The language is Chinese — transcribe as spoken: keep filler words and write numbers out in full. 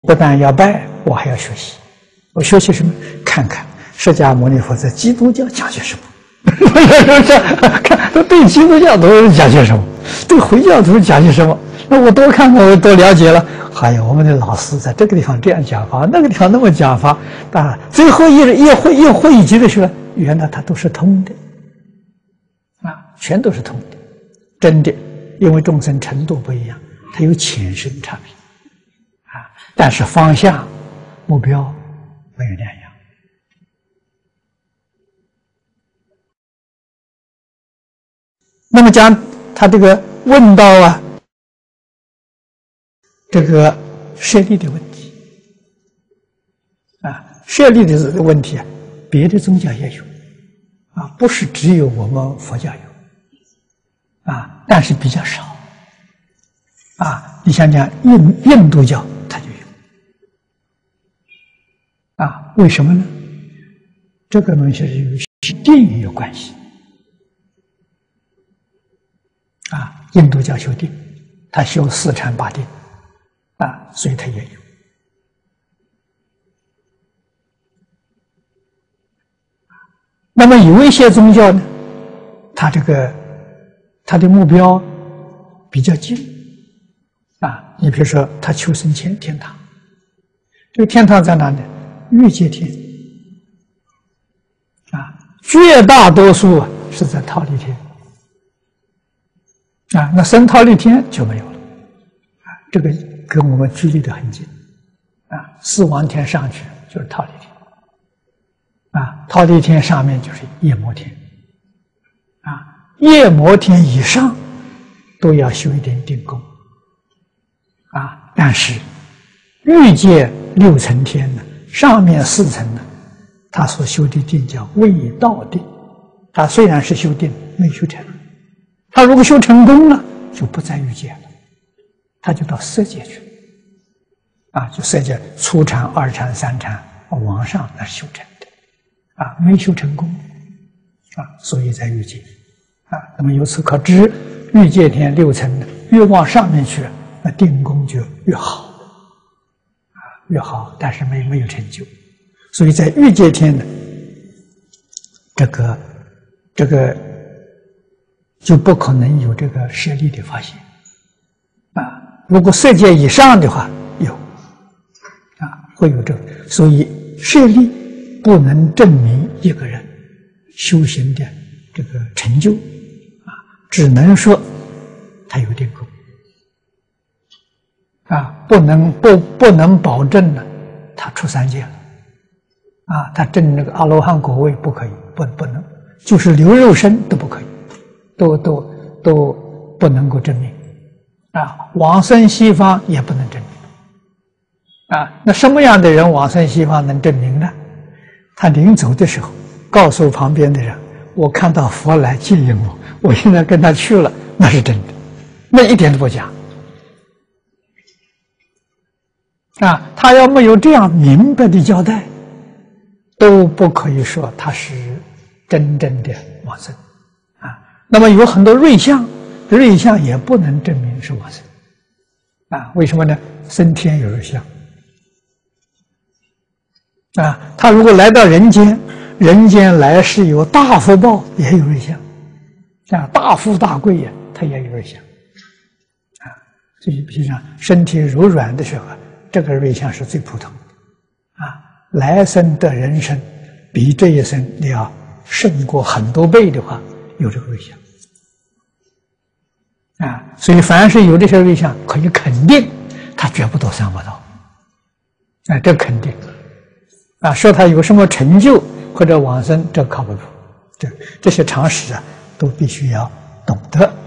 不但要拜，我还要学习。我学习什么？看看释迦牟尼佛在基督教讲些什么。看对基督教徒讲些什么，对回教徒讲些什么。那我多看看，我多了解了。还有我们的老师在这个地方这样讲法，那个地方那么讲法啊。最后一一会一会一集的时候，原来它都是通的啊，全都是通的，真的。因为众生程度不一样，它有浅深差别啊，但是方向目标没有两样。那么讲他这个问到啊，这个舍利的问题啊，舍利的问题啊，别的宗教也有啊，不是只有我们佛教有啊，但是比较少啊。你想想印印度教它就有啊，为什么呢？这个东西是与定有关系啊。印度教修定，他修四禅八定啊，所以他也有。那么有一些宗教呢，他这个他的目标比较近啊，你比如说他求生天天堂，这个天堂在哪里？欲界天啊，绝大多数是在忉利天啊，那升忉利天就没有了啊，这个跟我们距离得很近啊，四王天上去就是忉利天啊，忉利天上面就是夜摩天啊，夜摩天以上都要修一点定功啊，但是欲界六层天呢，上面四层呢，他所修的定叫未道定，他虽然是修定，没修成，他如果修成功了，就不在欲界了，他就到色界去啊，就色界初禅、二禅、三禅往上那修成的啊，没修成功啊，所以在欲界啊。那么由此可知，欲界天六层呢，越往上面去，那定功就越好啊，越好，但是没没有成就，所以在欲界天呢，这个这个就不可能有这个舍利的发现啊。如果色界以上的话，有啊，会有这个，所以舍利不能证明一个人修行的这个成就啊，只能说他有定功啊，不能不不能保证呢，他出三界了啊，他证那个阿罗汉果位不可以，不不能，就是留肉身都不可以，都都都不能够证明啊，往生西方也不能证明啊。那什么样的人往生西方能证明呢？他临走的时候告诉旁边的人，我看到佛来接引我，我现在跟他去了，那是真的，那一点都不假啊。他要没有这样明白的交代，都不可以说他是真正的往生啊。那么有很多瑞相，瑞相也不能证明是往生啊。为什么呢？升天有瑞相啊，他如果来到人间，人间来世有大福报，也有瑞相啊，大富大贵呀，他也有瑞相啊。所以比如讲身体柔软的时候，这个瑞相是最普通的啊。来生的人生比这一生你要胜过很多倍的话，有这个瑞相啊。所以凡是有这些瑞相，可以肯定他绝不堕三恶道啊，这肯定啊。说他有什么成就或者往生，这靠不住，这这些常识啊，都必须要懂得。